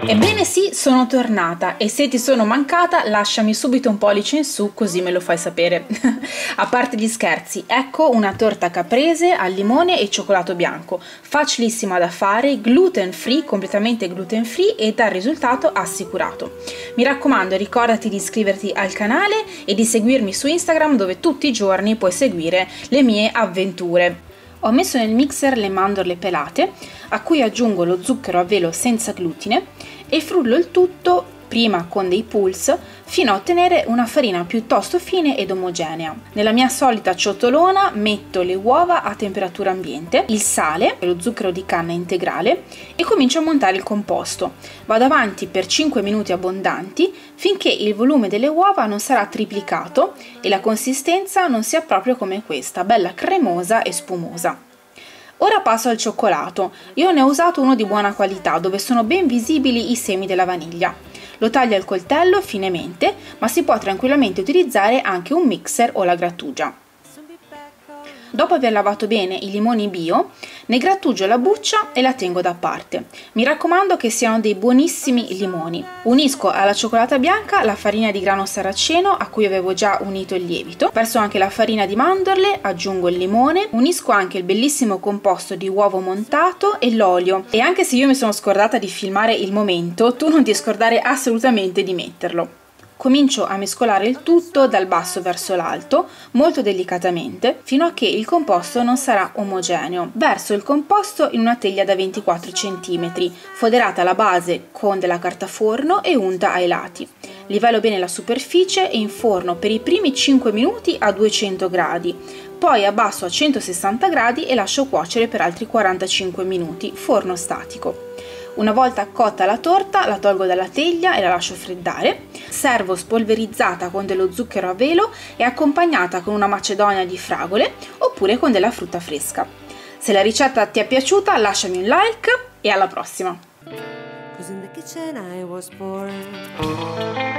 Ebbene sì, sono tornata e se ti sono mancata lasciami subito un pollice in su così me lo fai sapere. A parte gli scherzi, ecco una torta caprese al limone e cioccolato bianco, facilissima da fare, gluten free, completamente gluten free e dal risultato assicurato. Mi raccomando, ricordati di iscriverti al canale e di seguirmi su Instagram dove tutti i giorni puoi seguire le mie avventure. Ho messo nel mixer le mandorle pelate, a cui aggiungo lo zucchero a velo senza glutine e frullo il tutto prima con dei pulse fino a ottenere una farina piuttosto fine ed omogenea. Nella mia solita ciotolona metto le uova a temperatura ambiente, il sale e lo zucchero di canna integrale e comincio a montare il composto. Vado avanti per 5 minuti abbondanti finché il volume delle uova non sarà triplicato e la consistenza non sia proprio come questa, bella cremosa e spumosa. Ora passo al cioccolato. Io ne ho usato uno di buona qualità dove sono ben visibili i semi della vaniglia. Lo taglio al coltello finemente, ma si può tranquillamente utilizzare anche un mixer o la grattugia. Dopo aver lavato bene i limoni bio, ne grattugio la buccia e la tengo da parte. Mi raccomando che siano dei buonissimi limoni. Unisco alla cioccolata bianca la farina di grano saraceno a cui avevo già unito il lievito. Verso anche la farina di mandorle, aggiungo il limone, unisco anche il bellissimo composto di uovo montato e l'olio. E anche se io mi sono scordata di filmare il momento, tu non ti scordare assolutamente di metterlo. Comincio a mescolare il tutto dal basso verso l'alto, molto delicatamente, fino a che il composto non sarà omogeneo. Verso il composto in una teglia da 24 cm, foderata alla base con della carta forno e unta ai lati. Livello bene la superficie e inforno per i primi 5 minuti a 200 gradi, poi abbasso a 160 gradi e lascio cuocere per altri 45 minuti, forno statico. Una volta cotta la torta la tolgo dalla teglia e la lascio freddare. Servo spolverizzata con dello zucchero a velo e accompagnata con una macedonia di fragole oppure con della frutta fresca. Se la ricetta ti è piaciuta lasciami un like e alla prossima!